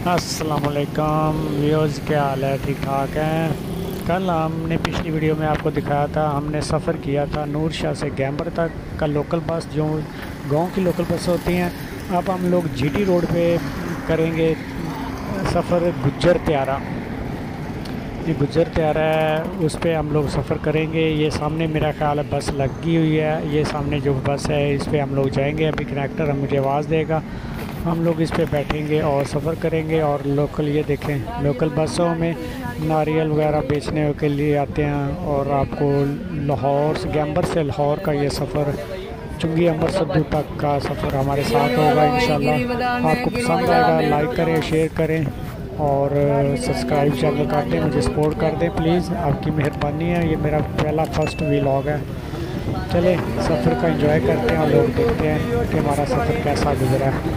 अस्सलामुअलैकुम व्यूअर्स, क्या हाल है? ठीक ठाक हैं। कल हमने पिछली वीडियो में आपको दिखाया था, हमने सफ़र किया था नूर शाह से गैम्बर तक का लोकल बस, जो गांव की लोकल बस होती हैं। अब हम लोग जीटी रोड पे करेंगे सफ़र गुज्जर त्यारा। ये गुज्जर त्यारा है, उस पे हम लोग सफ़र करेंगे। ये सामने मेरा ख्याल है बस लगी हुई है। ये सामने जो बस है इस पे हम लोग जाएंगे। अभी कनेक्टर हम मुझे आवाज़ देगा, हम लोग इस पे बैठेंगे और सफ़र करेंगे। और लोकल, ये देखें, लोकल बसों में नारियल वगैरह बेचने के लिए आते हैं। और आपको लाहौर से, गैम्बर से लाहौर का ये सफ़र चुंगी अमर सद्दू तक का सफ़र हमारे साथ होगा इंशाल्लाह। आपको पसंद आएगा, लाइक करें, शेयर करें और सब्सक्राइब चैनल कर दें, मुझे सपोर्ट कर दें प्लीज़, आपकी मेहरबानी है। ये मेरा पहला फर्स्ट व्लॉग है। चले सफ़र का एंजॉय करते हैं और लोग देखते हैं कि हमारा सफ़र कैसा गुजरा है।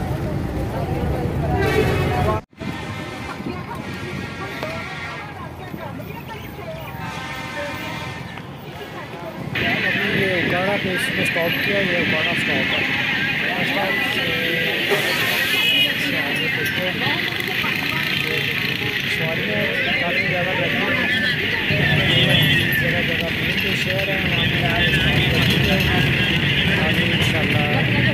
उगाड़ा पे इसने स्टॉप किया, ये उगाड़ा स्टॉप है। सवारियाँ काफ़ी ज़्यादा बैठी हैं, जगह जगह मेन जो शहर है वहाँ आगे इंशाल्लाह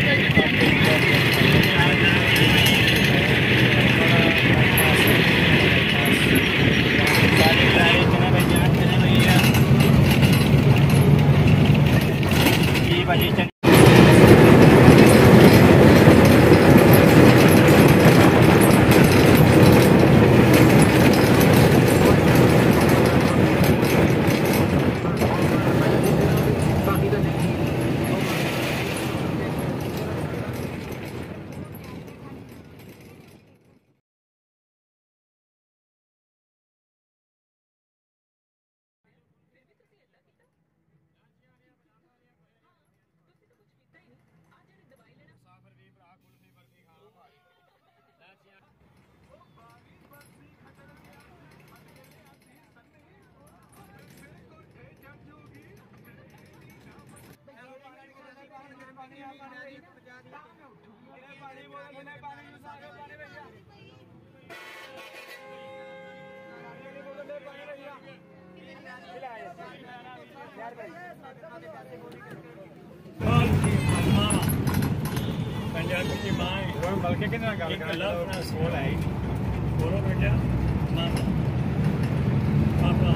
बल्कि कितना गल कर सोल है बोलो बेटा पापा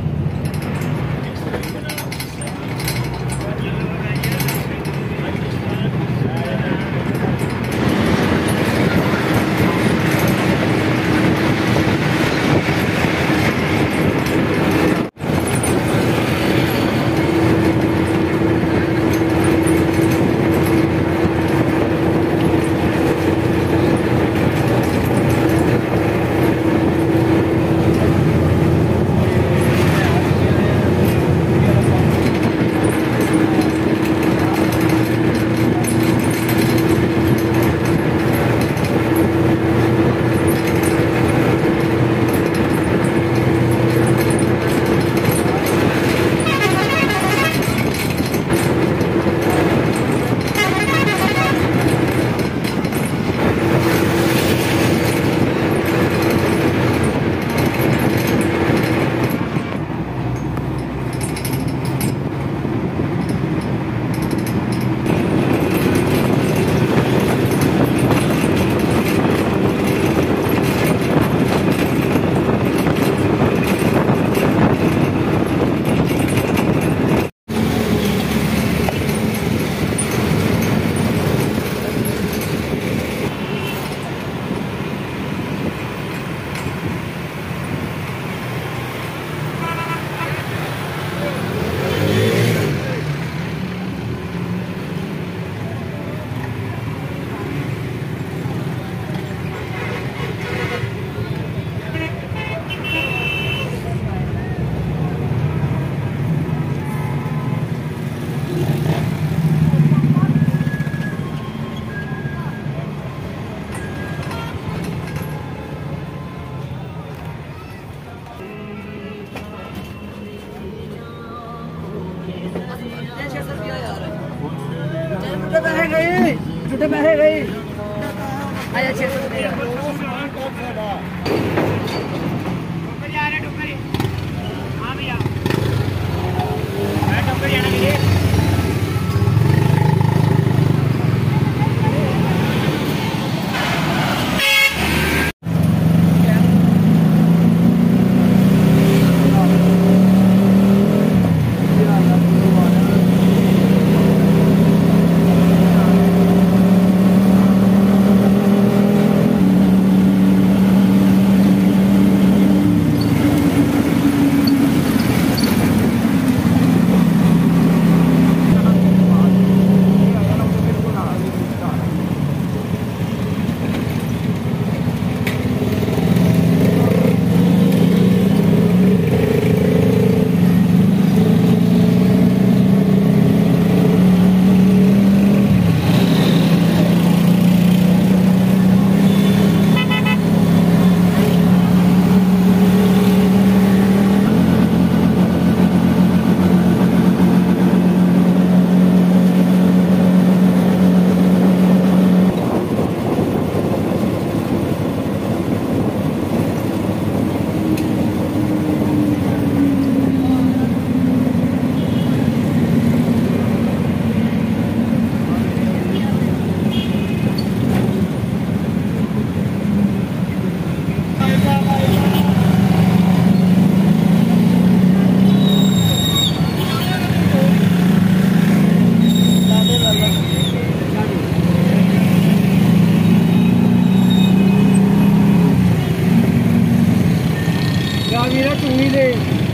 पैसे गई, झूठे पैसे गई। आया 600 रुपया। चुंगी दे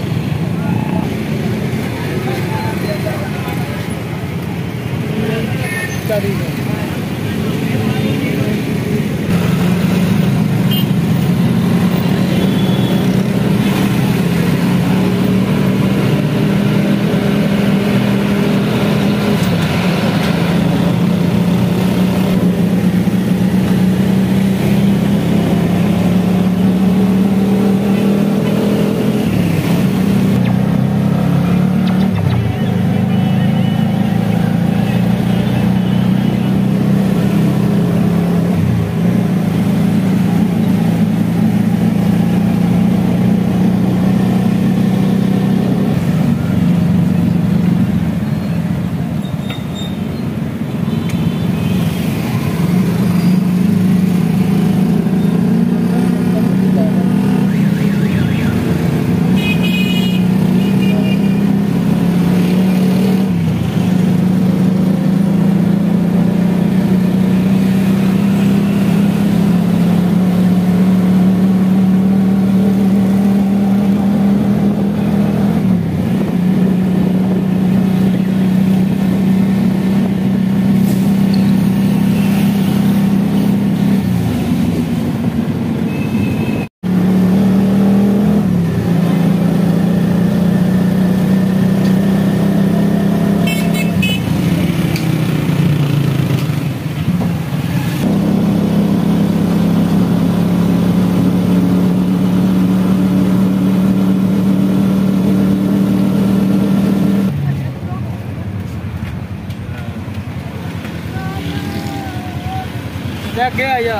क्या आया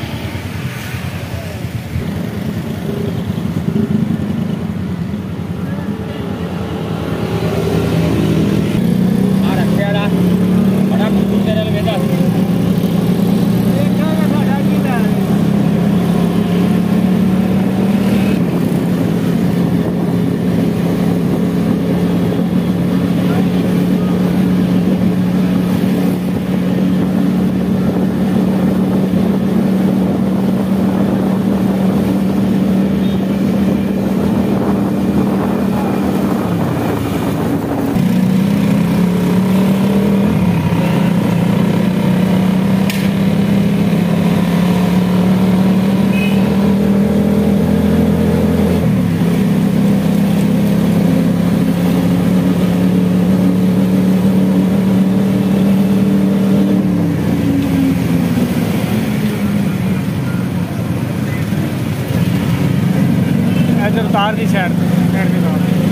बड़ा बेटा उतार दी साइड के